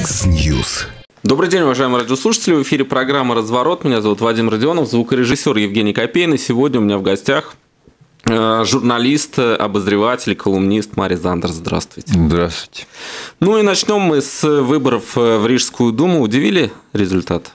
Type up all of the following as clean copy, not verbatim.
Яндекс.Ньюс. Добрый день, уважаемые радиослушатели. В эфире программа «Разворот». Меня зовут Вадим Родионов, звукорежиссер Евгений Копейн. И сегодня у меня в гостях журналист, обозреватель, колумнист Марий Зандер. Здравствуйте. Здравствуйте. Ну и начнем мы с выборов в Рижскую думу. Удивили результат?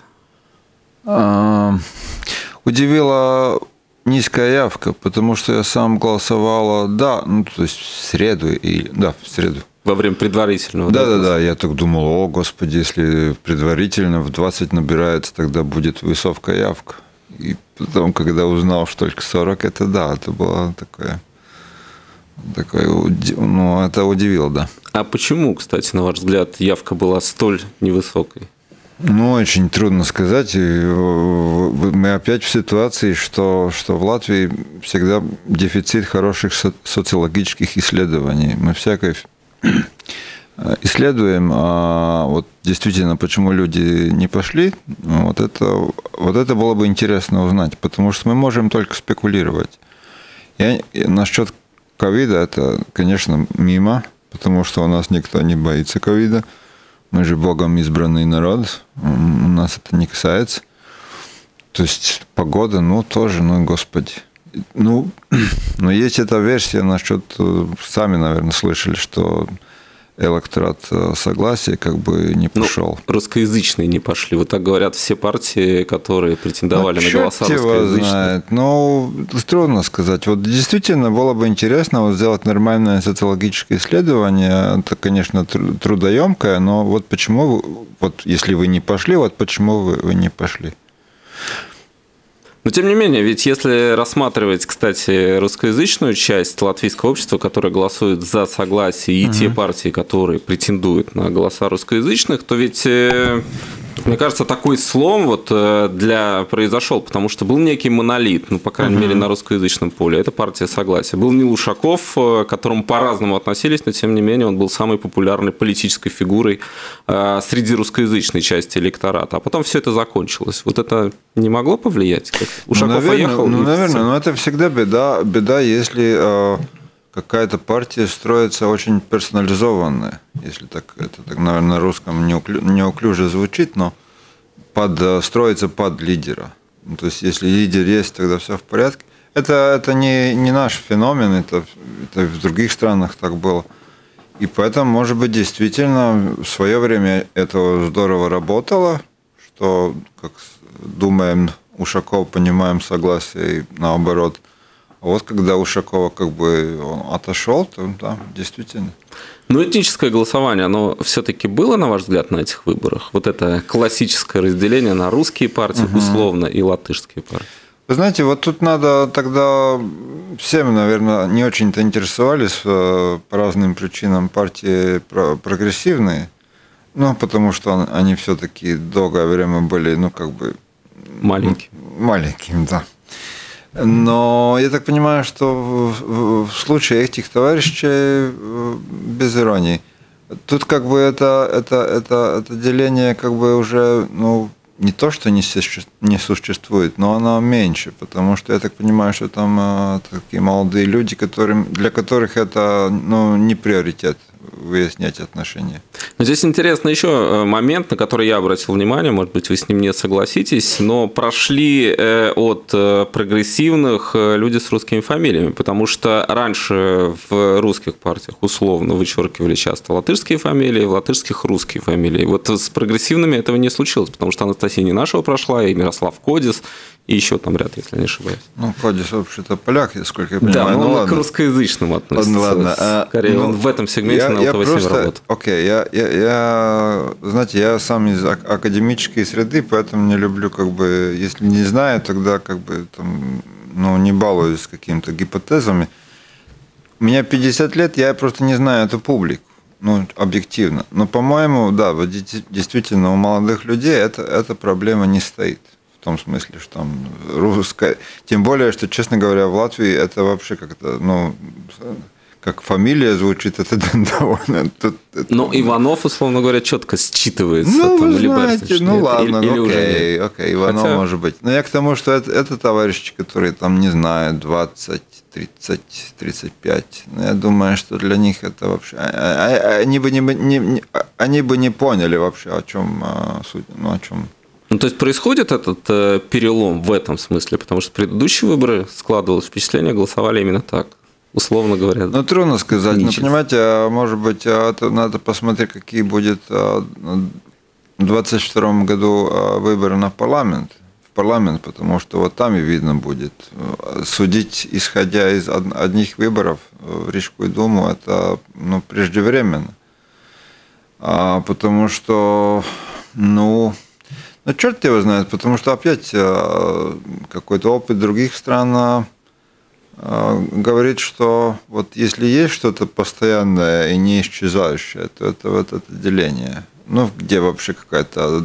Удивила низкая явка, потому что я сам голосовала, в среду. В среду. Во время предварительного? Да, я так думал, о, господи, если предварительно в 20 набирается, тогда будет высокая явка. И потом, когда узнал, что только 40, это было такое, это удивило, да. А почему, кстати, на ваш взгляд, явка была столь невысокой? Очень трудно сказать. Мы опять в ситуации, что в Латвии всегда дефицит хороших социологических исследований. Мы всякое исследуем, а вот действительно, почему люди не пошли, вот это было бы интересно узнать, потому что мы можем только спекулировать. Насчет ковида, это, конечно, мимо, потому что у нас никто не боится ковида. Мы же Богом избранный народ, у нас это не касается. То есть погода, тоже, господи. Но есть эта версия насчет, сами, наверное, слышали, что электорат согласия не пошел. Русскоязычные не пошли. Вот так говорят все партии, которые претендовали на голоса русскоязычных. Трудно сказать. Вот действительно было бы интересно сделать нормальное социологическое исследование. Это, конечно, трудоемкое, но вот почему, если вы не пошли, почему вы не пошли? Но, тем не менее, ведь если рассматривать, кстати, русскоязычную часть латвийского общества, которая голосует за согласие, и те партии, которые претендуют на голоса русскоязычных, то ведь, мне кажется, такой слом произошел, потому что был некий монолит, по крайней мере, на русскоязычном поле, это партия согласия. Был Нил Ушаков, к которому по-разному относились, но, тем не менее, он был самой популярной политической фигурой среди русскоязычной части электората. А потом все это закончилось. Вот это не могло повлиять? Ушаков поехал? Наверное, но это всегда беда, если какая-то партия строится очень персонализованная, если это, наверное, на русском неуклюже звучит, но строится под лидера. То есть, если лидер есть, тогда все в порядке. Это не наш феномен, это в других странах так было. И поэтому, может быть, действительно в свое время это здорово работало, что, как думаем, Ушаков, понимаем согласие и наоборот. А вот когда Ушакова он отошел, то да, действительно. Но этническое голосование, оно все-таки было, на ваш взгляд, на этих выборах? Вот это классическое разделение на русские партии, условно, и латышские партии. Вы знаете, вот тут надо тогда всем, наверное, не очень-то интересовались по разным причинам партии прогрессивные, потому что они все-таки долгое время были, маленькими, да. Но я так понимаю, что в случае этих товарищей, без иронии, тут это деление уже, не то, что не существует, но оно меньше, потому что я так понимаю, что там такие молодые люди, для которых это не приоритет выяснять отношения. Но здесь интересный еще момент, на который я обратил внимание, может быть, вы с ним не согласитесь, но прошли от прогрессивных люди с русскими фамилиями, потому что раньше в русских партиях условно вычеркивали часто латышские фамилии, в латышских русские фамилии. Вот с прогрессивными этого не случилось, потому что Анастасия Ненашева прошла, и Мирослав Кодис, и еще там ряд, если не ошибаюсь. Кодис, вообще-то, поляк, насколько я понимаю. Да, он к русскоязычным относится. Ладно. Скорее, он в этом сегменте на ЛТВ-7 работает. Окей, я сам из академической среды, поэтому не люблю, если не знаю, тогда не балуюсь какими-то гипотезами. У меня 50 лет, я просто не знаю эту публику, объективно. Но, по-моему, да, вот действительно у молодых людей эта проблема не стоит. В том смысле, что там русская... Тем более, что, честно говоря, в Латвии это вообще как-то, как фамилия звучит, это довольно... Но Иванов, условно говоря, четко считывается. Ну, там, вы знаете, ну ладно, окей, Иванов Хотя... может быть. Но я к тому, что это товарищи, которые там, не знаю, 20, 30, 35. Но я думаю, что для них это вообще... Они бы не поняли вообще, о чем суть, ну, о чем... Ну, то есть происходит этот перелом в этом смысле, потому что предыдущие выборы, складывалось впечатление, голосовали именно так, условно говоря. Ну, трудно сказать. Ну, понимаете, может быть, надо посмотреть, какие будут в 2022 году выборы в парламент, потому что вот там и видно будет. Судить, исходя из одних выборов в Рижскую думу, это преждевременно. Потому что, черт его знает, потому что опять какой-то опыт других стран говорит, что вот если есть что-то постоянное и не исчезающее, то это вот это деление. Ну, где вообще какая-то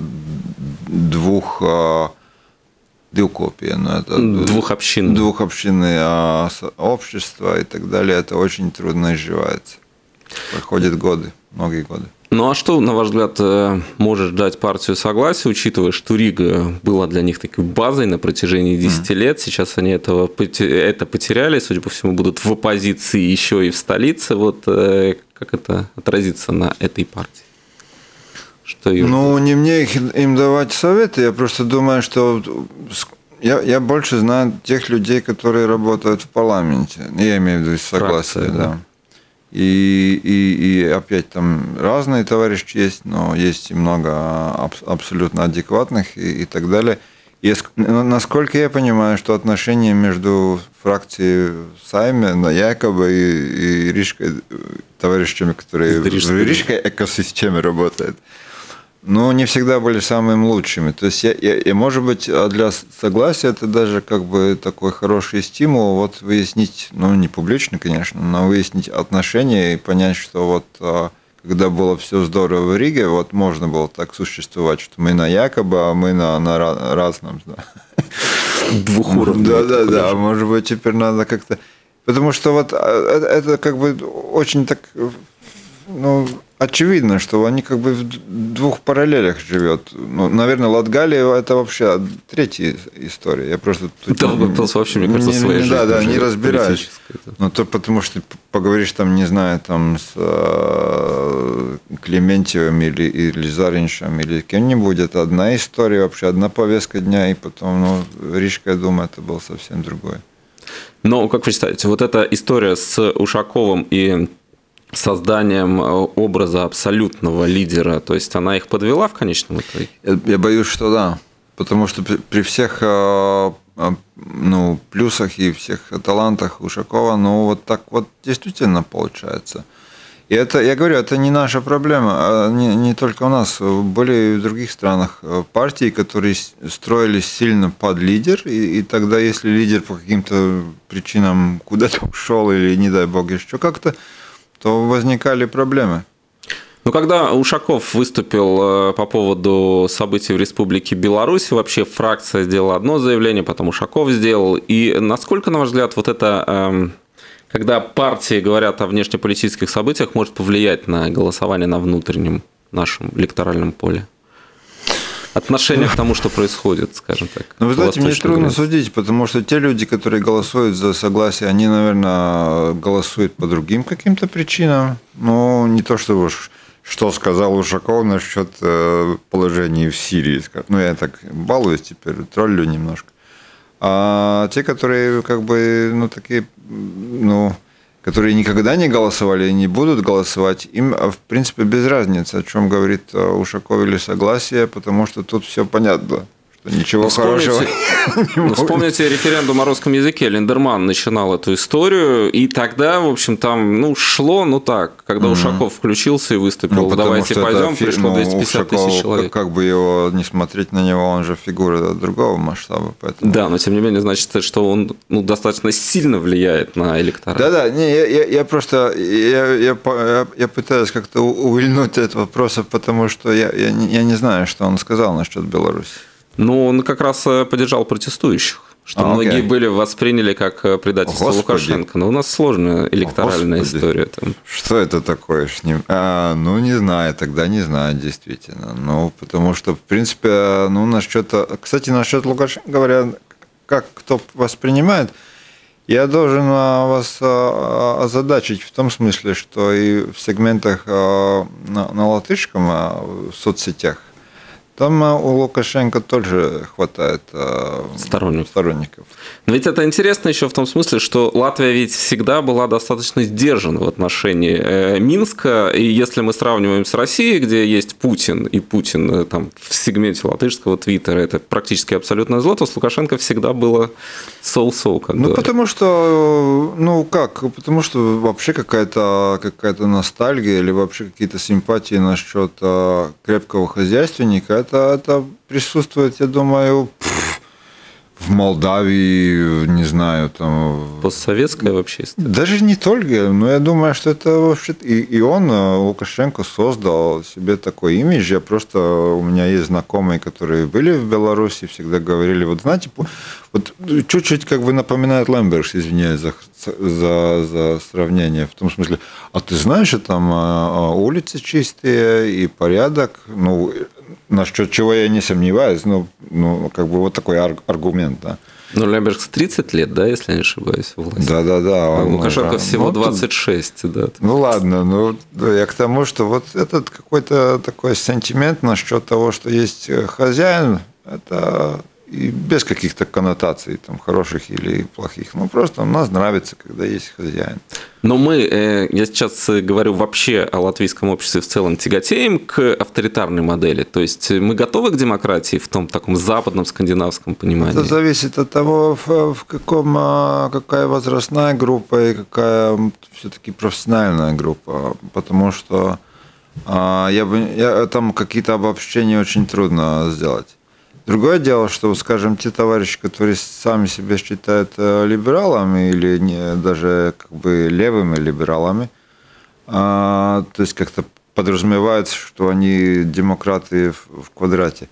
двухкопия, двухобщинное общество и так далее, это очень трудно изживается. Проходят годы, многие годы. Ну а что, на ваш взгляд, может дать партию согласия, учитывая, что Рига была для них такой базой на протяжении 10 лет, сейчас они это потеряли, судя по всему, будут в оппозиции еще и в столице. Вот как это отразится на этой партии? Что ее ждет? Не мне им давать советы, я просто думаю, что я больше знаю тех людей, которые работают в парламенте. Я имею в виду согласие, да. И опять там разные товарищи есть, но есть и много абсолютно адекватных и так далее. И насколько я понимаю, что отношения между фракцией Сайме, якобы и Рижской, товарищами, которые в Рижской экосистеме работают, не всегда были самыми лучшими. То есть, может быть, для согласия это даже как бы такой хороший стимул вот выяснить, не публично, конечно, но выяснить отношения и понять, что вот когда было все здорово в Риге, вот можно было так существовать, что мы на якобы, а мы на разном. Да. Двухуровневый. Да. Может быть, теперь надо как-то... Потому что вот это как бы очень так... очевидно, что они как бы в двух параллелях живет. Наверное, Латгалия – это вообще третья история. Я просто вообще, мне кажется, своей жизнью. Не разбираюсь. То потому что поговоришь там, не знаю, там с Клементьевым или Зариншем или кем-нибудь, это одна история, вообще одна повестка дня, и потом, Рижская дума – это было совсем другое. Но, как вы считаете, вот эта история с Ушаковым и созданием образа абсолютного лидера, то есть она их подвела в конечном итоге? Я боюсь, что да, потому что при всех плюсах и всех талантах Ушакова, вот так вот действительно получается. И это, я говорю, это не наша проблема, не только у нас, были и в других странах партии, которые строились сильно под лидер, и тогда, если лидер по каким-то причинам куда-то ушел или, не дай бог, еще как-то, то возникали проблемы. Когда Ушаков выступил по поводу событий в Республике Беларусь, вообще фракция сделала одно заявление, потом Ушаков сделал. И насколько, на ваш взгляд, вот это, когда партии говорят о внешнеполитических событиях, может повлиять на голосование на внутреннем нашем электоральном поле? Отношение к тому, что происходит, скажем так. Вы знаете, мне трудно судить, потому что те люди, которые голосуют за согласие, они, наверное, голосуют по другим каким-то причинам. Не то, что сказал Ушаков насчет положения в Сирии. Я так балуюсь теперь, троллю немножко. А те, которые как бы, такие, которые никогда не голосовали и не будут голосовать, им, в принципе, без разницы, о чем говорит Ушаков или согласие, потому что тут все понятно, что ничего хорошего не будет. Вспомните референдум о русском языке. Линдерман начинал эту историю, и тогда, в общем, там шло, так, когда Ушаков включился и выступил, давайте пойдем, пришло 250 тысяч человек. Как бы его не смотреть на него, он же фигура другого масштаба. Поэтому... Да, но тем не менее, значит, что он достаточно сильно влияет на электорат. Да, я просто я пытаюсь как-то увильнуть от вопроса, потому что я не знаю, что он сказал насчет Беларуси. Он как раз поддержал протестующих. Что многие восприняли как предательство Лукашенко. Но у нас сложная электоральная история. Там. Что это такое с ним? Ну, не знаю, тогда не знаю, действительно. Ну, потому что, в принципе, кстати, насчет Лукашенко, говоря, как кто воспринимает, я должен вас озадачить в том смысле, что и в сегментах на латышском в соцсетях, там у Лукашенко тоже хватает сторонников. Но ведь это интересно еще в том смысле, что Латвия ведь всегда была достаточно сдержана в отношении Минска. И если мы сравниваем с Россией, где есть Путин, и Путин там, в сегменте латышского твиттера, это практически абсолютное зло, то с Лукашенко всегда было соу-соу. Потому что, потому что вообще какая-то ностальгия или вообще какие-то симпатии насчет крепкого хозяйственника, это присутствует, я думаю, в Молдавии, не знаю, там... Постсоветская вообще история. Даже не только, но я думаю, что это вообще... И он, Лукашенко, создал себе такой имидж. У меня есть знакомые, которые были в Беларуси, всегда говорили, вот знаете, вот чуть-чуть как бы напоминает Лембергс, извиняюсь за сравнение, в том смысле, а ты знаешь, что там улицы чистые и порядок, насчет чего я не сомневаюсь, как бы вот такой аргумент, да. Лембергс 30 лет, да, если я не ошибаюсь, в власти. Да. А Лукашенко всего 26, да. Ладно, я к тому, что вот этот какой-то такой сентимент насчет того, что есть хозяин, это и без каких-то коннотаций, там, хороших или плохих. Просто нам нравится, когда есть хозяин. Но я сейчас говорю вообще о латвийском обществе в целом, тяготеем к авторитарной модели. То есть мы готовы к демократии в том таком западном скандинавском понимании? Это зависит от того, какая возрастная группа и какая все-таки профессиональная группа. Потому что там какие-то обобщения очень трудно сделать. Другое дело, что, скажем, те товарищи, которые сами себя считают либералами или даже как бы левыми либералами, то есть как-то подразумевается, что они демократы в квадрате.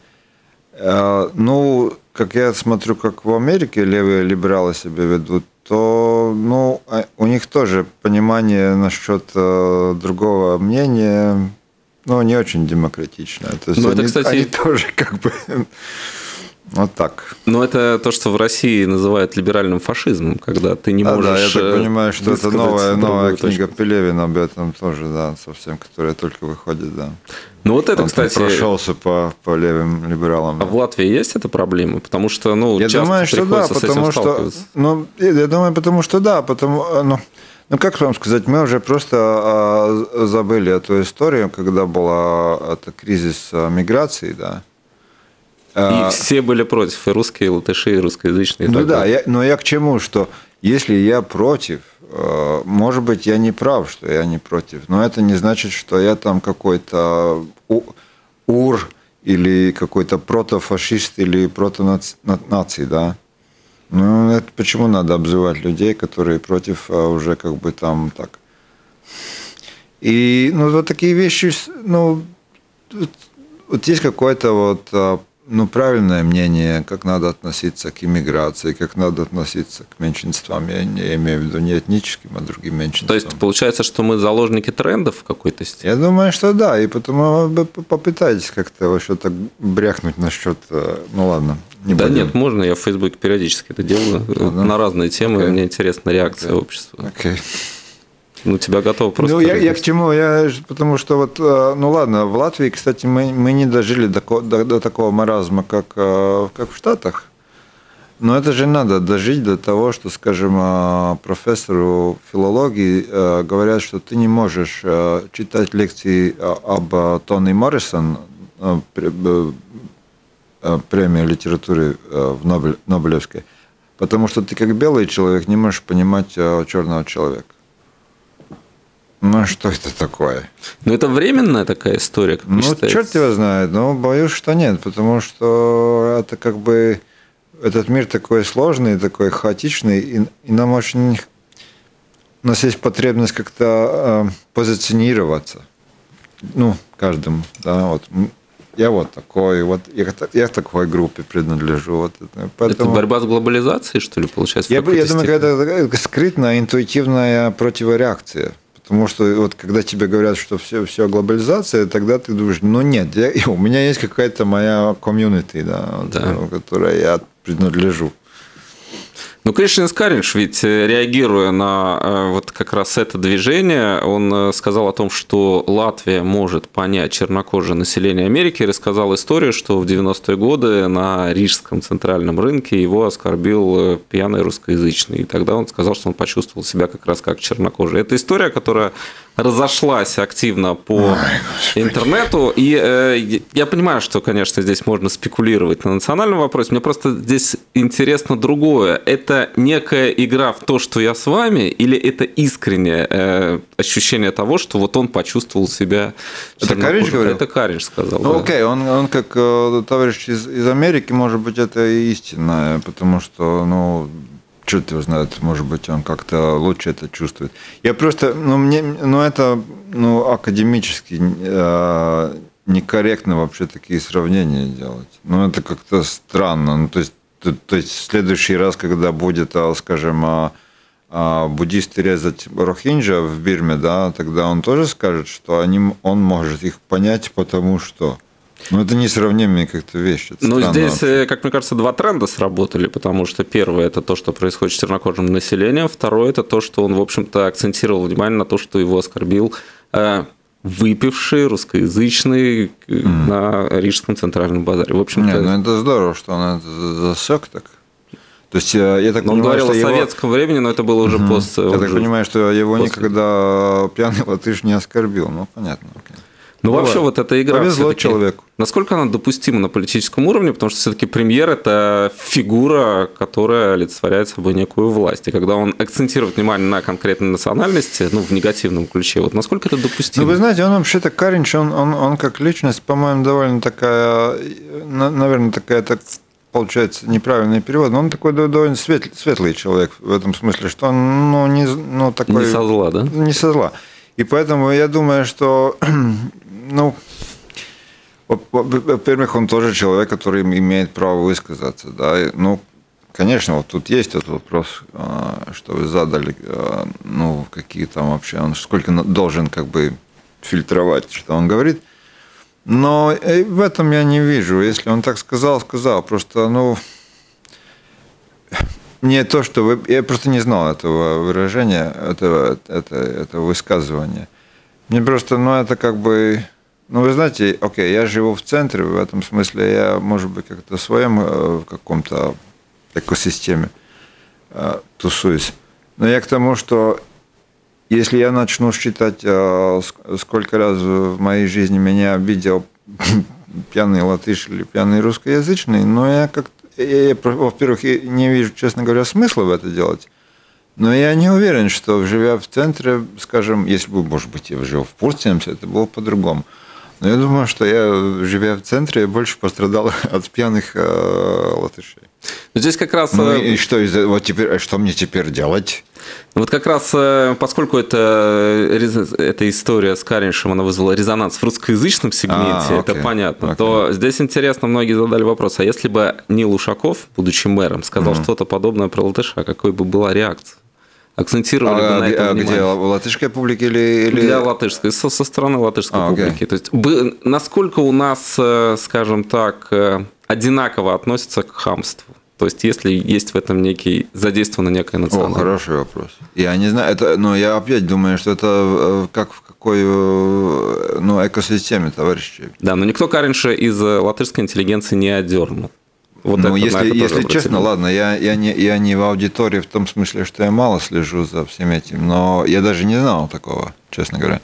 Как я смотрю, как в Америке левые либералы себя ведут, то у них тоже понимание насчет другого мнения. Не очень демократично. То есть они тоже как бы вот так. Но это то, что в России называют либеральным фашизмом, когда ты не можешь... Да, я так понимаю, что это новая книга Пелевина об этом тоже, да, совсем, которая только выходит, да. Это, кстати... прошелся по левым либералам. А в Латвии есть эта проблема? Потому что, я часто думаю, что приходится с этим сталкиваться. Я думаю, потому что да, как вам сказать, мы уже просто забыли эту историю, когда был кризис миграции, да. И все были против, и русские, и латыши, и русскоязычные. Но я к чему, что если я против, может быть, я не прав, что я не против, но это не значит, что я там какой-то ур или какой-то протофашист или протонаций, да. Это почему надо обзывать людей, которые против уже как бы там так. И вот такие вещи, вот есть какое-то правильное мнение, как надо относиться к иммиграции, как надо относиться к меньшинствам. Я не имею в виду не этническим, а другим меньшинствам. То есть получается, что мы заложники трендов в какой-то степени? Я думаю, что да. И потому попытайтесь как-то что-то бряхнуть насчет... ладно. Нет, можно. Я в Фейсбуке периодически это делаю. На разные темы. Мне интересна реакция общества. Тебя готово просто... я к чему? Потому что ладно, в Латвии, кстати, мы не дожили до такого маразма, как в Штатах. Но это же надо дожить до того, что, скажем, профессору филологии говорят, что ты не можешь читать лекции об Тони Моррисон, премия литературы в Нобелевской, потому что ты как белый человек не можешь понимать черного человека. Что это такое? Это временная такая история, как вы считаете? Черт его знает, боюсь, что нет, потому что это как бы этот мир такой сложный, такой хаотичный, и нам очень... У нас есть потребность как-то позиционироваться. Каждому, да, я вот такой, вот я к такой группе принадлежу. Вот это. Поэтому... Это борьба с глобализацией, что ли, получается? Я думаю, это скрытная, интуитивная противореакция. Потому что вот когда тебе говорят, что все глобализация, тогда ты думаешь, ну нет, у меня есть какая-то моя комьюнити, да. Которой я принадлежу. Ну, Кришнин Скаринч ведь, реагируя на вот как раз это движение, он сказал о том, что Латвия может понять чернокожее население Америки, и рассказал историю, что в 90-е годы на рижском центральном рынке его оскорбил пьяный русскоязычный. И тогда он сказал, что он почувствовал себя как раз как чернокожий. Это история, которая разошлась активно по интернету. И я понимаю, что, конечно, здесь можно спекулировать на национальном вопросе. Мне просто здесь интересно другое. Это некая игра в то, что я с вами, или это искреннее ощущение того, что вот он почувствовал себя... Это Каринч говорил? Это Каринч сказал. Ну, окей, он как товарищ из Америки, может быть, это и истинное, потому что, ну... Черт его знает, может быть, он как-то лучше это чувствует. Я просто, это академически некорректно вообще такие сравнения делать. Ну, это как-то странно. Ну, то есть в следующий раз, когда будет, скажем, буддисты резать рохинджа в Бирме, да, тогда он тоже скажет, что он может их понять, потому что... Ну, это несравнимые как-то вещи. Ну, здесь, как мне кажется, два тренда сработали, потому что первое – это то, что происходит с чернокожим населением, второе – это то, что он, в общем-то, акцентировал внимание на то, что его оскорбил выпивший русскоязычный на Рижском центральном базаре. В общем-то... Нет, ну это здорово, что он это засек так. То есть, я так понимаю, он говорил о советском времени, но это было уже пост. Я так понимаю, что его никогда пьяный латыш не оскорбил. Ну, понятно. Ну, вообще, вот эта игра... Повезло человеку. Насколько она допустима на политическом уровне, потому что все-таки премьер – это фигура, которая олицетворяет собой некую власть. И когда он акцентирует внимание на конкретной национальности, ну, в негативном ключе, вот насколько это допустимо? Ну, вы знаете, он вообще-то Каринч, он как личность, по-моему, довольно такая, наверное, такая, так получается, неправильный перевод, но он такой довольно светлый человек в этом смысле, что он, такой... Не со зла, да? Не со зла. И поэтому я думаю, что, во-первых, он тоже человек, который имеет право высказаться. Да? Ну, конечно, вот тут есть этот вопрос, что вы задали, какие там вообще, он сколько должен как бы фильтровать, что он говорит. Но в этом я не вижу. Если он так сказал. Просто, не то, что вы... Я просто не знал этого выражения, этого высказывания. Мне просто, это как бы... вы знаете, окей, я живу в центре, в этом смысле я, может быть, как-то в своем в каком-то экосистеме тусуюсь. Но я к тому, что если я начну считать, сколько раз в моей жизни меня обидел пьяный латыш или пьяный русскоязычный, я как-то... Я, во-первых, не вижу, честно говоря, смысла в это делать. Но я не уверен, что, живя в центре, скажем, если бы, может быть, я жил в Пуртинемсе, это было по-другому. Но я думаю, что я, живя в центре, больше пострадал от пьяных латышей. Здесь как раз... и что, вот теперь, что мне теперь делать? Вот как раз, поскольку эта история с Кариншем, она вызвала резонанс в русскоязычном сегменте, это понятно, то здесь интересно, многие задали вопрос, а если бы Нил Ушаков, будучи мэром, сказал что-то подобное про латыша, какой бы была реакция? Акцентировали бы на этом внимание. Где, в латышской публике или... Для латышской, со стороны латышской публики. То есть, насколько у нас, скажем так, одинаково относятся к хамству? То есть, если есть в этом задействована некая национальность? Хороший вопрос. Я не знаю, но я опять думаю, что это как в какой экосистеме, товарищи. Да, но никто Каринша из латышской интеллигенции не одернул. Если честно, ладно, я не в аудитории в том смысле, что я мало слежу за всем этим, но я даже не знал такого, честно говоря.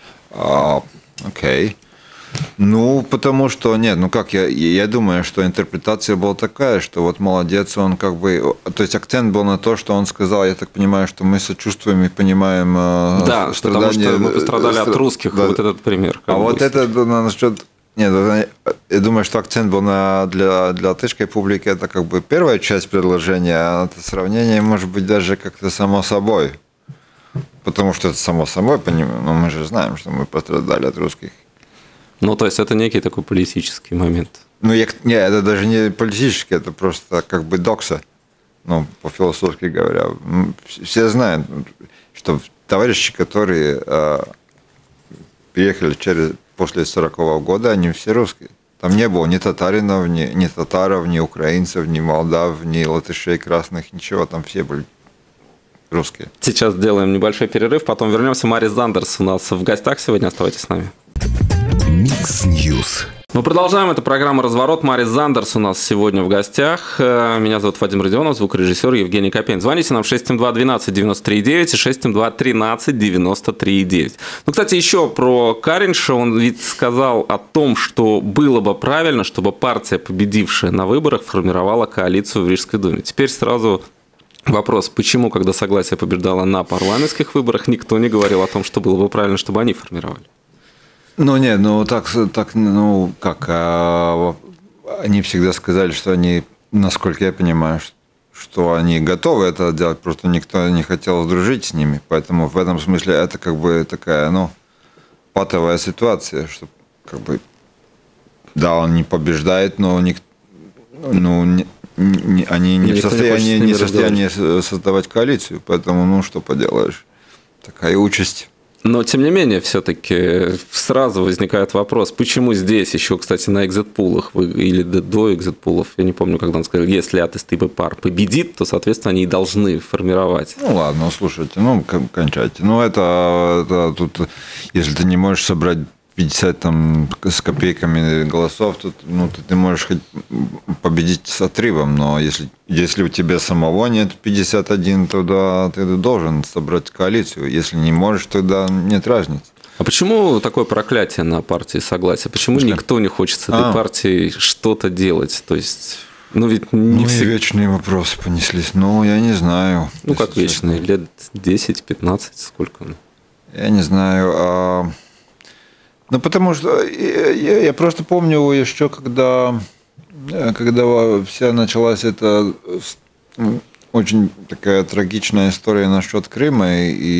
Окей. Потому что, я думаю, что интерпретация была такая, что вот молодец, он как бы, то есть акцент был на то, что он сказал, я так понимаю, что мы сочувствуем и понимаем страдания. Потому что мы пострадали от русских, вот этот пример. Вот это насчет... Нет, я думаю, что акцент был для латышской публики, это как бы первая часть предложения, а это сравнение может быть даже как-то само собой. Потому что это само собой, но мы же знаем, что мы пострадали от русских. Ну, то есть это некий такой политический момент. Ну, не, это даже не политический, это просто как бы докса, ну, по-философски говоря. Все знают, что товарищи, которые приехали после 40-го года, они все русские. Там не было ни татаринов, ни татаров, ни украинцев, ни молдав, ни латышей красных, ничего, там все были русские. Сейчас сделаем небольшой перерыв, потом вернемся. Марис Зандерс у нас в гостях сегодня, оставайтесь с нами. Микс Ньюс. Мы продолжаем. Это программа «Разворот». Марис Зандерс у нас сегодня в гостях. Меня зовут Вадим Родионов, звукорежиссер Евгений Копейн. Звоните нам в 672-12-93-9 и 672-13-93-9. Ну, кстати, еще про Каринша. Он ведь сказал о том, что было бы правильно, чтобы партия, победившая на выборах, формировала коалицию в Рижской думе. Теперь сразу вопрос, почему, когда Согласие побеждало на парламентских выборах, никто не говорил о том, что было бы правильно, чтобы они формировали? Ну, нет, ну, ну, как, они всегда сказали, что они, насколько я понимаю, что они готовы это делать, просто никто не хотел дружить с ними, поэтому в этом смысле это как бы такая, ну, патовая ситуация, что как бы, да, он не побеждает, но они не в состоянии создавать коалицию, поэтому, ну, что поделаешь, такая участь. Но, тем не менее, все-таки сразу возникает вопрос, почему здесь еще, кстати, на экзит-пулах или до экзит-пулов, я не помню, когда он сказал, если АТСТ ПАР победит, то, соответственно, они и должны формировать. Ну, ладно, слушайте, ну, кончайте. Ну, это тут, если ты не можешь собрать 50 там, с копейками голосов, тут, ну, ты можешь хоть победить с отрывом, но если у тебя самого нет 51, тогда ты должен собрать коалицию. Если не можешь, тогда нет разницы. А почему такое проклятие на партии Согласия? Почему никто не хочет с этой партией что-то делать? То есть, ну, ведь не все... вечные вопросы понеслись. Ну, я не знаю. Ну, как вечные? Лет 10-15, сколько? Я не знаю. Ну, потому что я просто помню еще, когда вся началась эта очень такая трагичная история насчет Крыма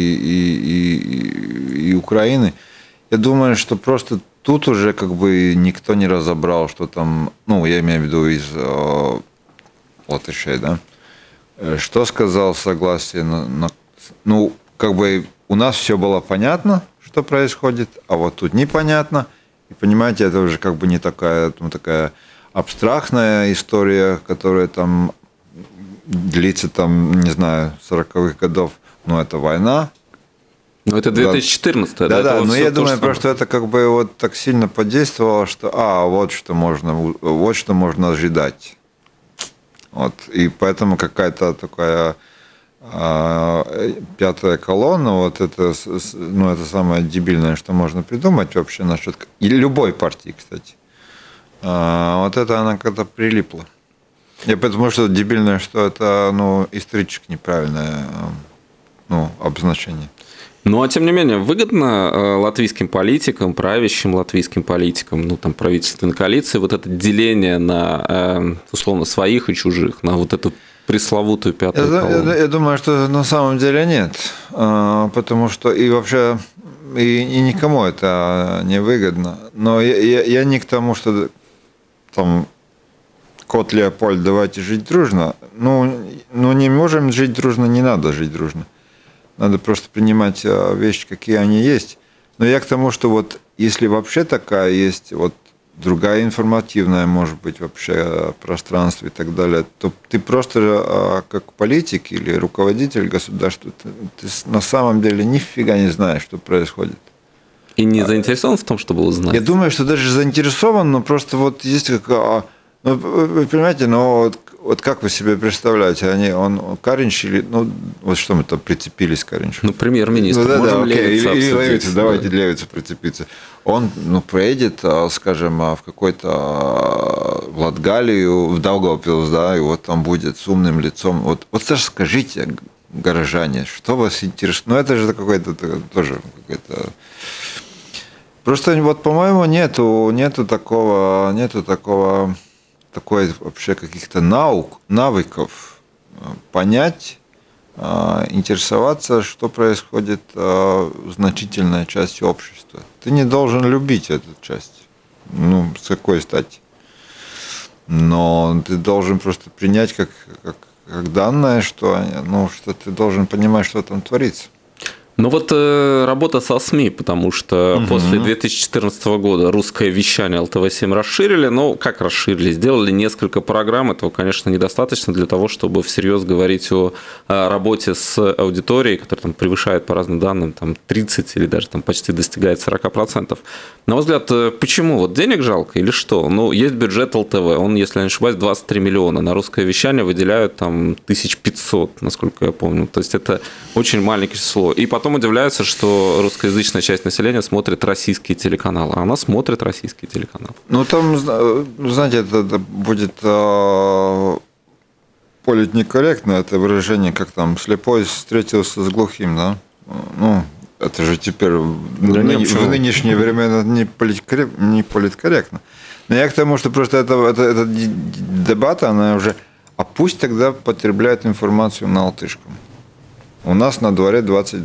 и Украины, я думаю, что просто тут уже как бы никто не разобрал, что там, ну, я имею в виду из латышей, да, что сказал Согласие, ну, как бы у нас все было понятно, что происходит, а вот тут непонятно. И понимаете, это уже как бы не такая, ну, такая абстрактная история, которая там длится, там, не знаю, 40-х годов. Но это война. Ну, это 2014, да? Да, но я думаю, просто это как бы вот так сильно подействовало, что, вот что можно ожидать. Вот. И поэтому какая-то такая... пятая колонна, вот это, ну, это самое дебильное, что можно придумать вообще насчет любой партии, кстати. Вот это она как-то прилипла. Я потому что дебильное, что это, ну, исторически неправильное, ну, обозначение. Ну, а тем не менее, выгодно латвийским политикам, правящим латвийским политикам, ну, там, правительственной коалиции, вот это деление на, условно, своих и чужих, на вот эту пресловутую пятую колонну? Я думаю, что на самом деле нет, потому что и вообще и никому это не выгодно. Но я не к тому, что там кот Леопольд, давайте жить дружно. Ну, не можем жить дружно, не надо жить дружно. Надо просто принимать вещи, какие они есть. Но я к тому, что вот если вообще такая есть, вот другая информативная, может быть, вообще пространство и так далее, то ты просто как политик или руководитель государства, ты на самом деле нифига не знаешь, что происходит. И не заинтересован в том, чтобы узнать? Я думаю, что даже заинтересован, но просто вот есть как... Ну, вы понимаете, но вот как вы себе представляете, он Каринч или... Ну, вот что мы там прицепились к Каринчу? Ну, премьер-министр. Ну, да, Левица или Левица, давайте Левицу прицепиться. Он, ну, приедет, скажем, в какой-то в Латгалию, в Даугавпилс, да, и вот там будет с умным лицом. Вот даже скажите, горожане, что вас интересует? Ну, это же какой-то тоже какой-то... Просто вот, по-моему, нету такой вообще каких-то навыков понять, интересоваться, что происходит в значительной части общества. Ты не должен любить эту часть. Ну, с какой стати? Но ты должен просто принять как данное, что ты должен понимать, что там творится. Ну вот работа со СМИ, потому что после 2014 года русское вещание ЛТВ-7 расширили, но как расширили? Сделали несколько программ, этого, конечно, недостаточно для того, чтобы всерьез говорить о работе с аудиторией, которая там превышает по разным данным там, 30 или даже там, почти достигает 40%. На ваш взгляд, почему? Вот денег жалко или что? Ну, есть бюджет ЛТВ, он, если я не ошибаюсь, 23 миллиона, на русское вещание выделяют там 1500, насколько я помню, то есть это очень маленькое число. И потом удивляются, что русскоязычная часть населения смотрит российские телеканалы, а она смотрит российские телеканалы. Ну, там, знаете, это будет политнекорректно, это выражение, как там, слепой встретился с глухим, да? Ну, это же теперь в нынешние времена не политкорректно. Но я к тому, что просто эта дебата, она уже... А пусть тогда потребляет информацию на латышском. У нас на дворе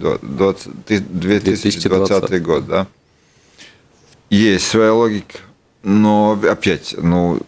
2020 год, да. Есть своя логика, но опять,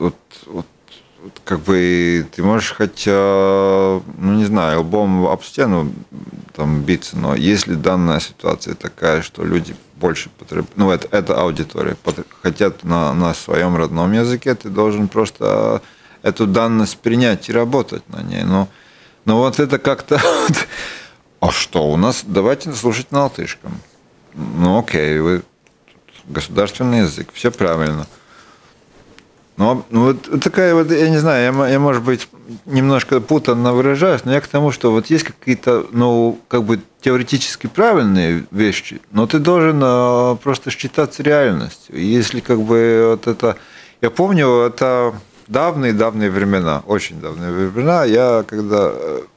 как бы ты можешь хотя, не знаю, лбом об стену там биться, но если данная ситуация такая, что люди больше потребляют, это аудитория, хотят на своем родном языке, ты должен просто эту данность принять и работать на ней. Но вот это как-то... А что у нас? Давайте слушать на латышском. Ну окей, вы государственный язык, все правильно. Ну вот такая вот, я не знаю, я может быть немножко путанно выражаюсь, но я к тому, что вот есть какие-то, как бы теоретически правильные вещи, но ты должен просто считаться реальностью. И если как бы вот это... Я помню, это давние времена, очень давние времена, я когда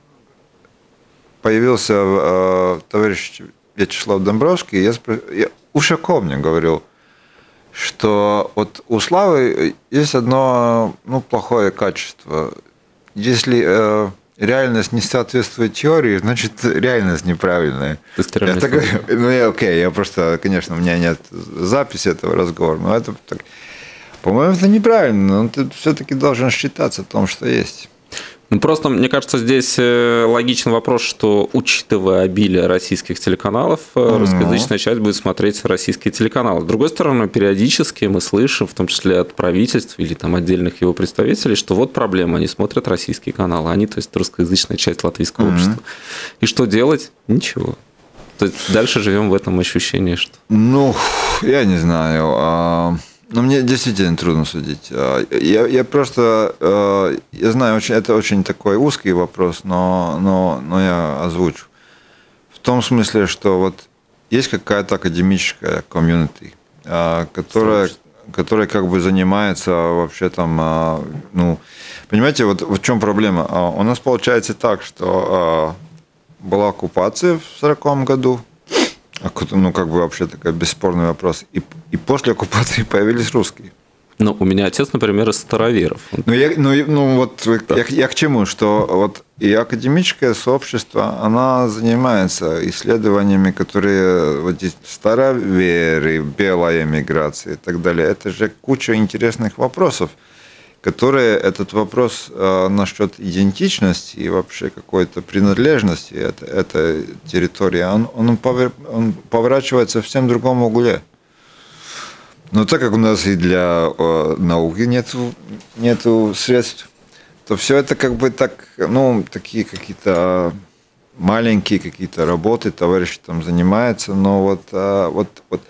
появился товарищ Вячеслав Домбровский, я Ушаков мне говорил, что вот у Славы есть одно плохое качество. Если реальность не соответствует теории, значит реальность неправильная. Я просто, конечно, у меня нет записи этого разговора, но это так, по-моему, это неправильно, но ты все-таки должен считаться о том, что есть. Просто, мне кажется, здесь логичный вопрос, что, учитывая обилие российских телеканалов, русскоязычная часть будет смотреть российские телеканалы. С другой стороны, периодически мы слышим, в том числе от правительств или там отдельных его представителей, что вот проблема, они смотрят российские каналы, они, то есть русскоязычная часть латвийского общества. И что делать? Ничего. То есть дальше живем в этом ощущении, что... Я не знаю. Мне действительно трудно судить. Я просто, я знаю, это очень такой узкий вопрос, но я озвучу. В том смысле, что вот есть какая-то академическая комьюнити, которая как бы занимается вообще там, понимаете, вот в чем проблема? У нас получается так, что была оккупация в 1940 году, как бы вообще такой бесспорный вопрос. И после оккупации появились русские. У меня отец, например, из староверов. Я к чему? Что вот и академическое сообщество, оно занимается исследованиями, которые вот здесь староверы, белая миграция и так далее. Это же куча интересных вопросов, которые этот вопрос насчет идентичности и вообще какой-то принадлежности этой территории, он поворачивается в совсем другом угле. Но так как у нас и для науки нету средств, то все это как бы так, такие какие-то маленькие какие-то работы, товарищи там занимаются, но вот.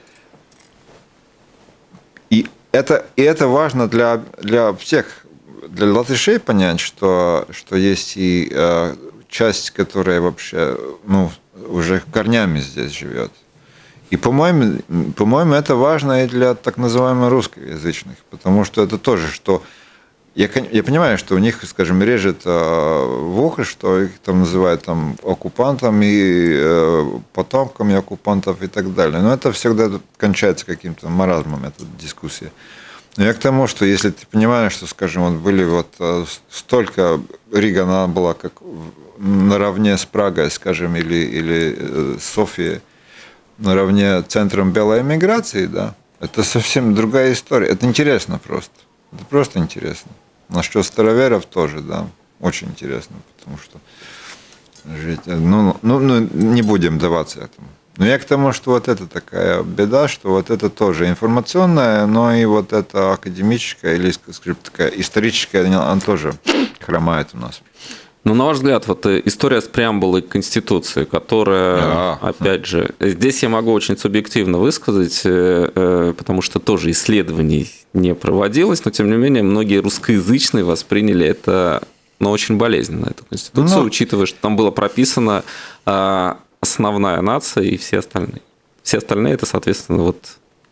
И это важно для всех, для латышей понять, что есть и часть, которая вообще уже корнями здесь живет. И, по-моему, это важно и для так называемых русскоязычных, потому что это тоже, что... Я понимаю, что у них, скажем, режет в ухо, что их там называют там, оккупантами, потомками оккупантов и так далее. Но это всегда кончается каким-то маразмом, эта дискуссия. Но я к тому, что если ты понимаешь, что, скажем, вот были вот столько... Рига, она была как наравне с Прагой, скажем, или Софией, наравне с центром белой эмиграции, да, Это совсем другая история. Это интересно просто. Это просто интересно. Насчет староверов тоже, да, очень интересно, потому что жить... не будем даваться этому. Но я к тому, что вот это такая беда, что вот это тоже информационная, но и вот это академическая или, скажем, такая историческая, она тоже хромает у нас. Ну, на ваш взгляд, вот история с преамбулой Конституции, которая, опять же, здесь я могу очень субъективно высказать, потому что тоже исследований не проводилось, но, тем не менее, многие русскоязычные восприняли это, очень болезненно, эту Конституцию, учитывая, что там было прописано основная нация и все остальные. Все остальные – это, соответственно, вот...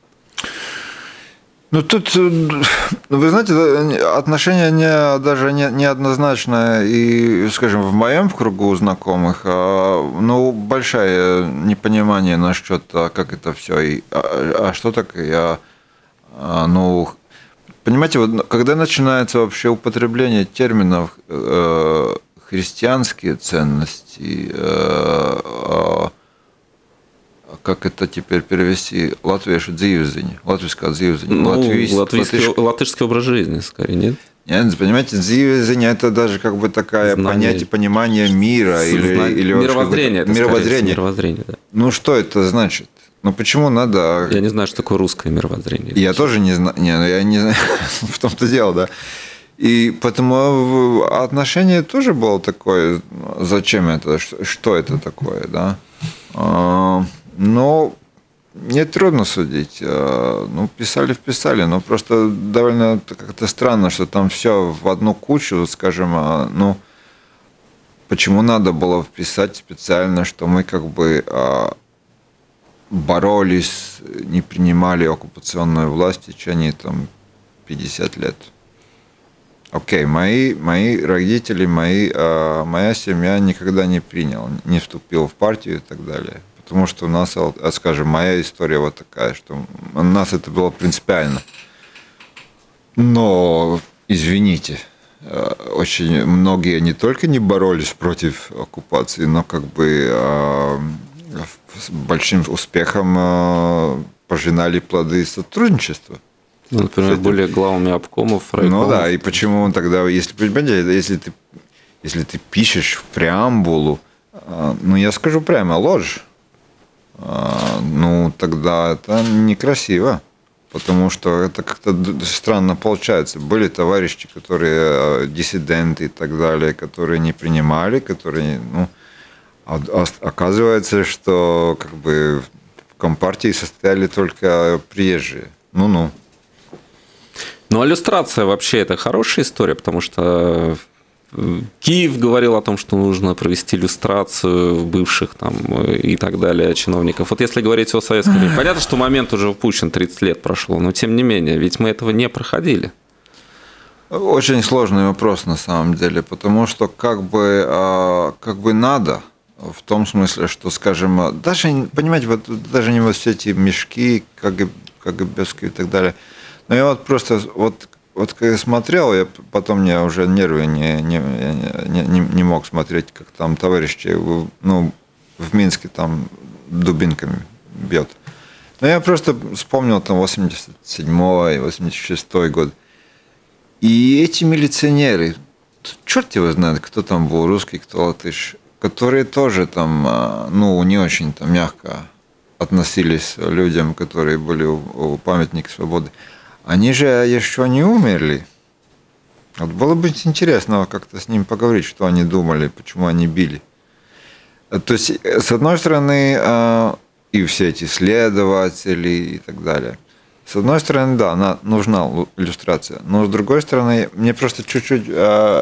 Ну, тут, вы знаете, отношение даже неоднозначное, и, скажем, в моем кругу знакомых, большое непонимание насчет, как это все, что такое, понимаете, вот, когда начинается вообще употребление терминов христианские ценности, как это теперь перевести? Латвийская dzīvesziņa. Латышский образ жизни, скорее, нет? Нет, понимаете, dzīvesziņa – это даже как бы такое понятие, понимание мира. Или мировоззрение. Мировоззрение, да. Ну, что это значит? Ну, почему надо… Я не знаю, что такое русское мировоззрение. Я тоже не знаю. Я не знаю. В том-то дело, да. И поэтому отношение тоже было такое, зачем это, что это такое, да. Но мне трудно судить. Вписали, но просто довольно как-то странно, что там все в одну кучу, скажем, почему надо было вписать специально, что мы как бы боролись, не принимали оккупационную власть в течение 50 лет. Окей, мои родители, моя семья никогда не вступил в партию и так далее. Потому что у нас, скажем, моя история вот такая, что у нас это было принципиально. Но, извините, очень многие не только не боролись против оккупации, но как бы с большим успехом пожинали плоды сотрудничества. Например, были главами обкомов, райкомов. Ну да, и почему тогда, если ты пишешь в преамбулу, я скажу прямо, ложь, тогда это некрасиво, потому что это как-то странно получается. Были товарищи, которые диссиденты и так далее, которые не принимали, которые, оказывается, что как бы в Компартии состояли только приезжие. Ну, а люстрация вообще это хорошая история, потому что Киев говорил о том, что нужно провести люстрацию бывших там и так далее чиновников. Вот если говорить о советском времени, понятно, что момент уже упущен, 30 лет прошло, но тем не менее, ведь мы этого не проходили. Очень сложный вопрос на самом деле, потому что как бы надо, в том смысле, что, скажем, даже, понимаете, даже не вот все эти мешки, КГБовские и так далее. Но я вот просто, когда я смотрел, потом мне уже нервы не мог смотреть, как там товарищи, в Минске там дубинками бьет. Но я просто вспомнил там 87-й, 86-й год. И эти милиционеры, черт его знает, кто там был, русский, кто латыш, которые тоже там, не очень там мягко относились к людям, которые были у памятника свободы. Они же еще не умерли. Вот было бы интересно как-то с ним поговорить, что они думали, почему они били. То есть, с одной стороны, и все эти следователи и так далее. С одной стороны, да, нужна иллюстрация. Но с другой стороны, мне просто чуть-чуть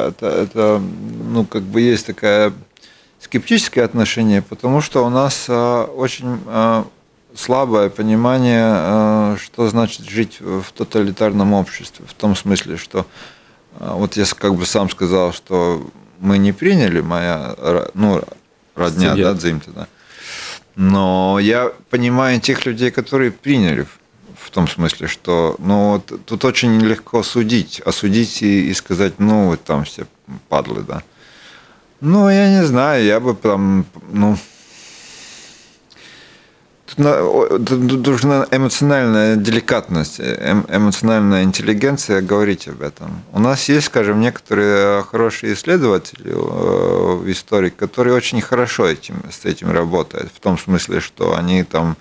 как бы есть такое скептическое отношение, потому что у нас очень слабое понимание, что значит жить в тоталитарном обществе. В том смысле, что вот я как бы сам сказал, что мы не приняли, моя родня, да, дзимта, да. Но я понимаю тех людей, которые приняли, в том смысле, что тут очень легко осудить и сказать, вы там все падлы, да. Я не знаю, я бы там, нужна эмоциональная деликатность, эмоциональная интеллигенция говорить об этом. У нас есть, скажем, некоторые хорошие исследователи в истории, которые очень хорошо с этим работают, в том смысле, что они там,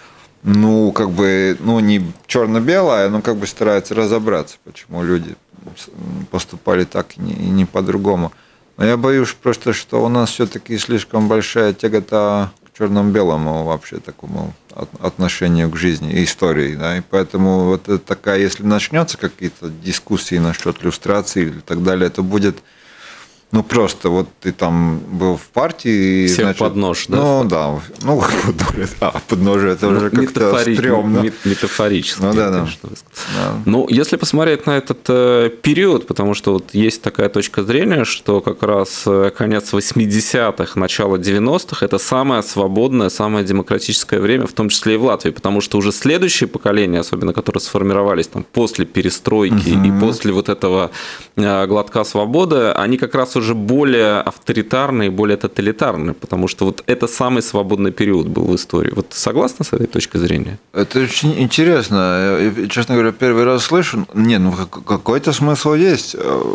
не черно-белое, но стараются разобраться, почему люди поступали так и не по-другому. Но я боюсь просто, что у нас все-таки слишком большая тягота к черно-белому вообще такому отношению к жизни и истории. Да? И поэтому вот это такая, если начнется какие-то дискуссии насчет люстрации и так далее, это будет просто вот ты там был в партии. Всех под нож, да? Подножие это уже как-то стрёмно. Метафорически. Да. Если посмотреть на этот период, потому что вот есть такая точка зрения, что как раз конец 80-х, начало 90-х – это самое свободное, самое демократическое время, в том числе и в Латвии, потому что уже следующие поколения, особенно которые сформировались там после перестройки и после вот этого глотка свободы, они как раз уже более авторитарные, более тоталитарные, потому что вот это самый свободный период был в истории. Вот согласны с этой точкой зрения? Это очень интересно. Я, честно говоря, первый раз слышу. Какой-то смысл есть.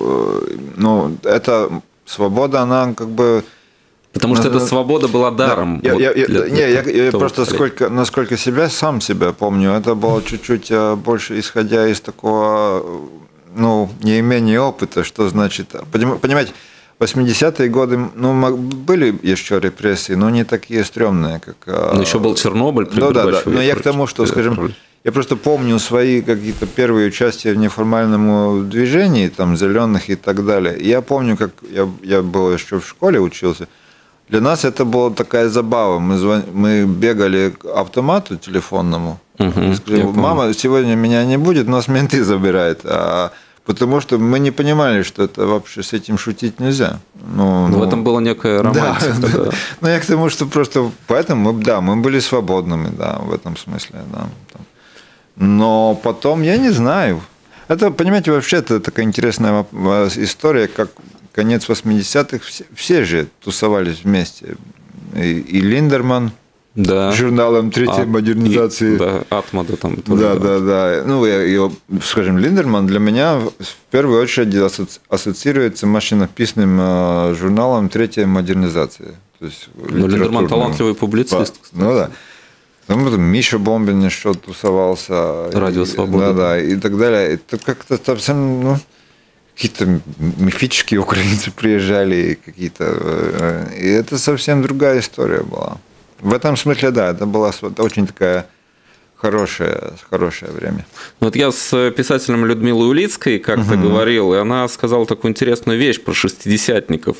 Эта свобода, она как бы... Потому что эта свобода была даром. Я просто насколько сам себя помню, это было чуть-чуть больше исходя из такого, неимения опыта, что значит... Понимаете, 80-е годы, были еще репрессии, но не такие стрёмные, как... Но еще был Чернобыль. Да. Но я к тому, что, скажем, я просто помню свои какие-то первые участия в неформальном движении, там, зеленых и так далее. Я помню, как я был еще в школе, учился. Для нас это была такая забава. Мы бегали к автомату телефонному. Сказали, мама, сегодня меня не будет, нас менты забирают. Потому что мы не понимали, что это вообще с этим шутить нельзя. В этом была некая романтика. Да. Но я к тому, что просто поэтому мы были свободными, в этом смысле. Да. Но потом, я не знаю. Это, понимаете, вообще это такая интересная история, как конец 80-х, все же тусовались вместе. И Линдерман, журналом третьей модернизации. Атмада там. Да. Скажем, Линдерман для меня в первую очередь ассоциируется машинописным журналом третьей модернизации. Линдерман талантливый публицист. Да. Там Миша Бомбин еще тусовался. Радио Свобода. Да, и так далее. Это как-то совсем, какие-то мифические украинцы приезжали, и это совсем другая история была. В этом смысле, это была очень такая хорошее время. Вот я с писателем Людмилой Улицкой как-то говорил, и она сказала такую интересную вещь про шестидесятников.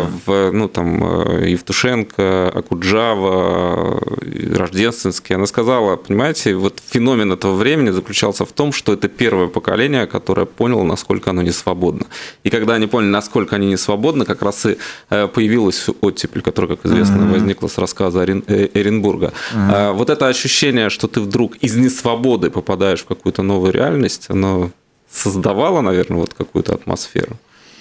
Евтушенко, Акуджава, Рождественский. Она сказала, понимаете, вот феномен этого времени заключался в том, что это первое поколение, которое поняло, насколько оно не свободно. И когда они поняли, насколько они не свободны, как раз и появилась оттепель, которая, как известно, возникла с рассказа Эренбурга. Вот это ощущение, что ты вдруг из несвободы попадаешь в какую-то новую реальность, оно создавало, наверное, вот какую-то атмосферу.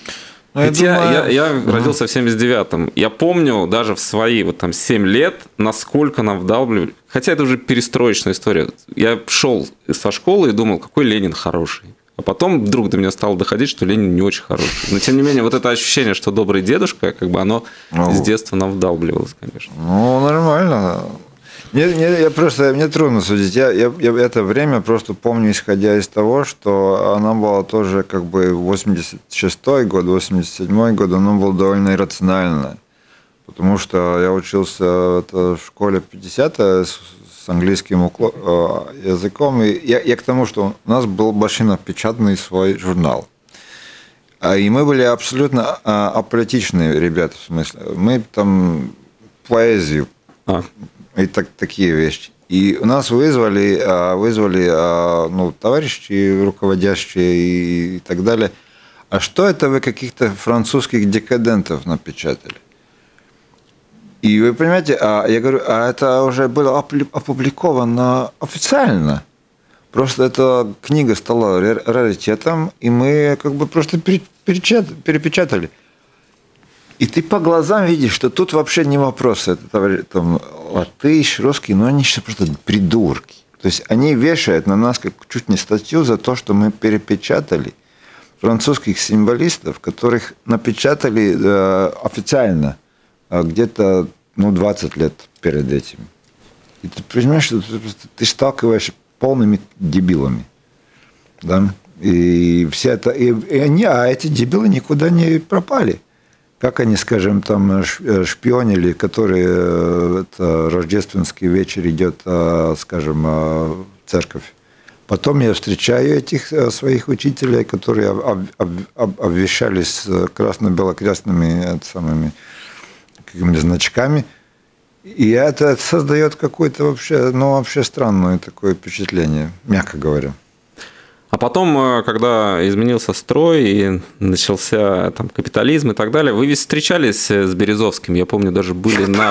Я родился в 79-м. Я помню даже в свои 7 лет, насколько нам вдалбливали. Хотя это уже перестроечная история. Я шел со школы и думал, какой Ленин хороший. А потом вдруг до меня стало доходить, что Ленин не очень хороший. Но, тем не менее, вот это ощущение, что добрый дедушка, оно с детства нам вдалбливалось, конечно. Нормально. Мне трудно судить. Я это время просто помню, исходя из того, что оно было тоже 86-й год, 87-й год, оно было довольно иррациональное. Потому что я учился в школе 50-е с английским языком. И я к тому, что у нас был машинопечатный свой журнал. И мы были абсолютно аполитичные ребята, в смысле. Мы там поэзию и такие вещи. И нас вызвали товарищи руководящие и так далее. А что это вы каких-то французских декадентов напечатали? И вы понимаете, я говорю, это уже было опубликовано официально. Просто эта книга стала раритетом, и мы просто перепечатали. И ты по глазам видишь, что тут вообще не вопрос. Это там, латыш, русский, но они же просто придурки. То есть они вешают на нас как чуть не статью за то, что мы перепечатали французских символистов, которых напечатали официально где-то 20 лет перед этим. И ты понимаешь, что ты сталкиваешься полными дебилами. Да? И все это, эти дебилы никуда не пропали. Как они, скажем, там шпионили, которые рождественский вечер идет, скажем, в церковь. Потом я встречаю этих своих учителей, которые обвешались красно-бело-красными самыми какими-то значками. И это создает какое-то вообще странное такое впечатление, мягко говоря. А потом, когда изменился строй и начался там капитализм и так далее, вы ведь встречались с Березовским, я помню, даже были на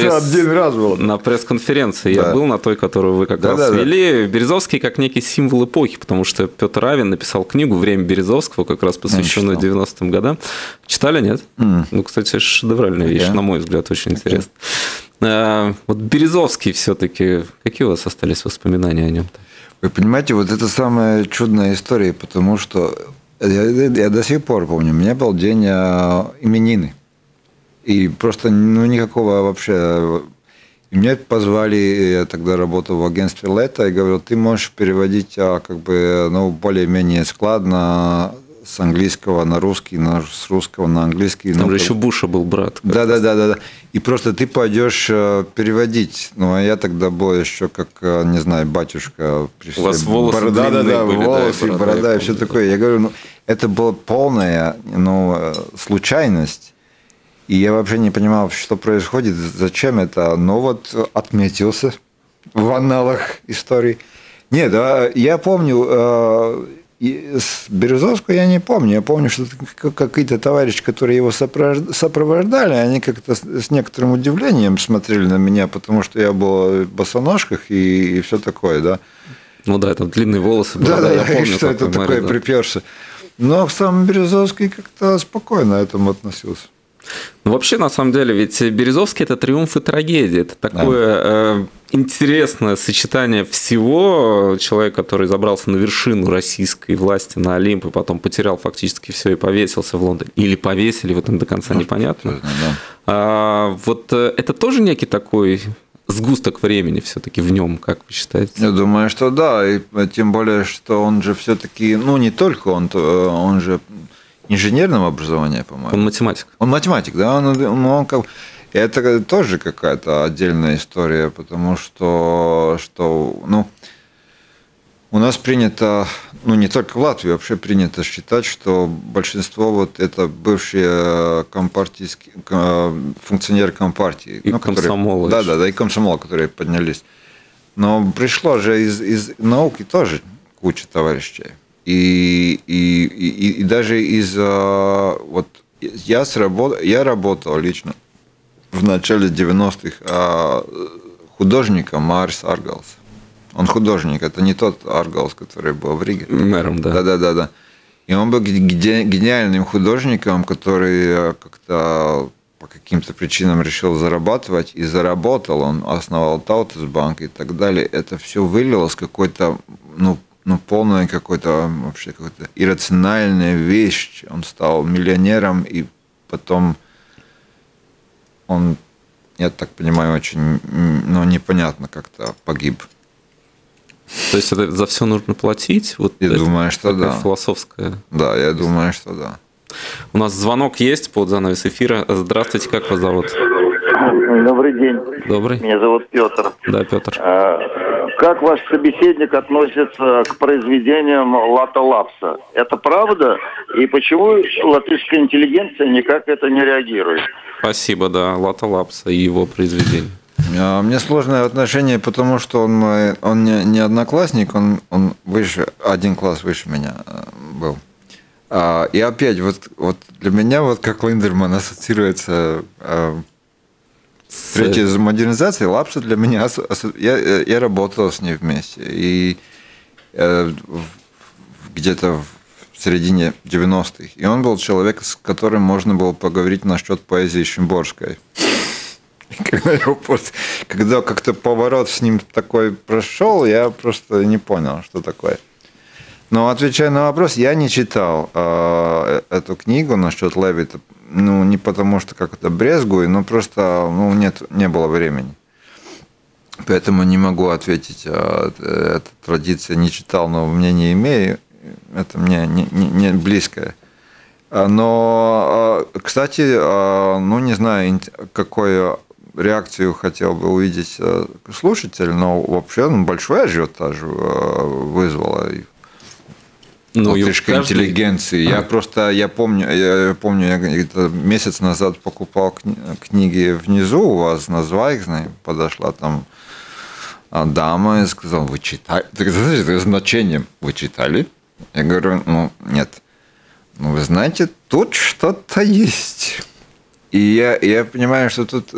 пресс-конференции. Я был на той, которую вы как раз вели. Березовский как некий символ эпохи, потому что Петр Авен написал книгу «Время Березовского», как раз посвященную 90-м годам. Читали, нет? Ну, кстати, шедевральная вещь, на мой взгляд, очень интересно. Вот Березовский все-таки, какие у вас остались воспоминания о нем-то? Вы понимаете, вот это самая чудная история, потому что я до сих пор помню, у меня был день именины. И просто никакого вообще... И меня позвали, я тогда работал в агентстве «Лето», и говорил, ты можешь переводить как бы, более-менее складно с английского на русский, с русского на английский. Там же еще Буша был брат. Да. И просто ты пойдешь переводить. Ну, а я тогда был еще как, не знаю, батюшка. У вас волосы длинные были, волосы, борода и все такое. Я говорю, это была полная случайность. И я вообще не понимал, что происходит, зачем это. Но вот отметился в аналах истории. Нет, я помню... И с Березовского я не помню. Я помню, что какие-то товарищи, которые его сопровождали, они как-то с некоторым удивлением смотрели на меня, потому что я был в босоножках и все такое, да. Ну да, там длинные волосы. Да, я помню, что это такое, приперся. Но сам Березовский как-то спокойно к этому относился. Ну, вообще, на самом деле, ведь Березовский – это триумф и трагедия. Это такое интересное сочетание всего. Человек, который забрался на вершину российской власти, на Олимп, и потом потерял фактически все и повесился в Лондоне. Или повесили, вот это до конца непонятно. Вот это тоже некий такой сгусток времени все-таки в нем, как вы считаете? Я думаю, что да. И тем более, что он же все-таки, не только он же... инженерного образования, по-моему. Он математик. Он математик, да. Это тоже какая-то отдельная история, потому что у нас принято, не только в Латвии, вообще принято считать, что большинство это бывшие функционеры компартии. И комсомолы. Да, и комсомолы, которые поднялись. Но пришло же из науки тоже куча товарищей. И даже я работал лично в начале 90-х художником Марис Аргалс. Он художник, это не тот Аргалс, который был в Риге. Мэром, да. Да. И он был гениальным художником, который как-то по каким-то причинам решил зарабатывать, и заработал. Он основал Таутисбанк и так далее. Это все вылилось в какой-то, полная какой-то иррациональная вещь. Он стал миллионером, и потом он, я так понимаю, очень, непонятно как-то погиб. То есть это за все нужно платить? Вот я думаю, что да. Философская. Да, я думаю, что да. У нас звонок есть под занавес эфира. Здравствуйте, как вас зовут? Добрый день. Добрый. Меня зовут Петр. Да, Петр. Как ваш собеседник относится к произведениям Лата Лапса? Это правда? И почему латышская интеллигенция никак это не реагирует? Спасибо, да, Лата Лапса и его произведения. Мне сложное отношение, потому что он не одноклассник, он выше, один класс выше меня был. И опять, вот для меня, как Линдерман ассоциируется третья модернизация, Лапса для меня, я работал с ней вместе. И где-то в в середине 90-х. И он был человек, с которым можно было поговорить насчет поэзии Шимборской. Когда как-то поворот с ним такой прошел, я просто не понял, что такое. Но отвечая на вопрос, я не читал эту книгу насчет Левита. Ну, не потому что как-то брезгую, но просто не было времени. Поэтому не могу ответить. Эта традиция не читал, но мнение имею. Это мне не близкое. Но, кстати, не знаю, какую реакцию хотел бы увидеть слушатель, но вообще большой ажиотаж вызвало латышской интеллигенции. Я помню, я где-то месяц назад покупал книги внизу у вас на Звайгзне, подошла там дама и сказала: вы читали? Так, знаете, значением: вы читали? Я говорю: нет. Вы знаете, тут что-то есть. И я понимаю, что тут...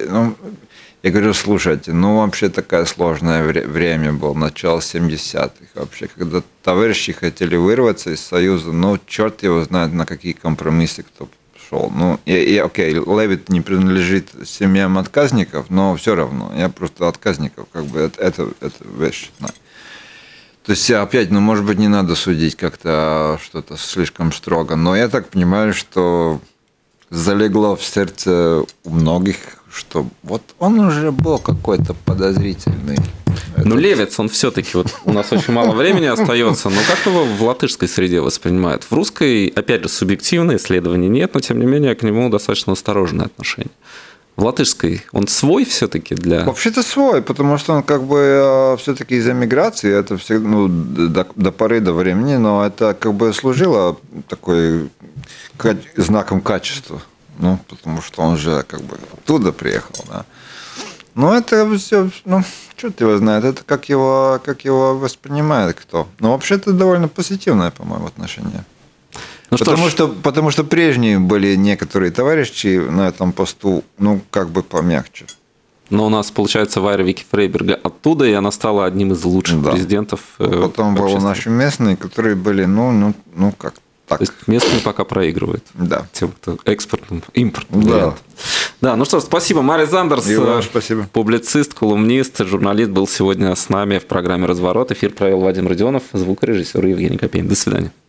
я говорю: слушайте, вообще такое сложное время было, начало 70-х. Вообще, когда товарищи хотели вырваться из Союза, черт его знает, на какие компромиссы кто шел. Окей, Левит не принадлежит семьям отказников, но все равно, я просто отказников, это вещь знаю. То есть, опять, может быть, не надо судить как-то что-то слишком строго, но я так понимаю, что залегло в сердце у многих, что вот он уже был какой-то подозрительный. Левиц, он все-таки, у нас очень мало времени остается, но как его в латышской среде воспринимают? В русской, опять же, субъективное исследование нет, но, тем не менее, к нему достаточно осторожное отношение. В латышской он свой все-таки для... Вообще-то свой, потому что он все-таки из эмиграции, это всегда до поры до времени, но это служило такой знаком качества, потому что он же оттуда приехал, да. Но это все, черт его знает, это как его воспринимает кто. Но вообще это довольно позитивное, по-моему, отношение. Потому что прежние были некоторые товарищи на этом посту, помягче. Но у нас, получается, Вайра Вики Фрейберга оттуда, и она стала одним из лучших президентов. Потом были наши местные, которые были, как так. То есть местные пока проигрывают. Да. Тем, кто экспортным, импортным. Да, что ж, спасибо. Марис Зандерс, спасибо. Публицист, колумнист, журналист, был сегодня с нами в программе «Разворот». Эфир провел Вадим Родионов, звукорежиссер Евгений Копейн. До свидания.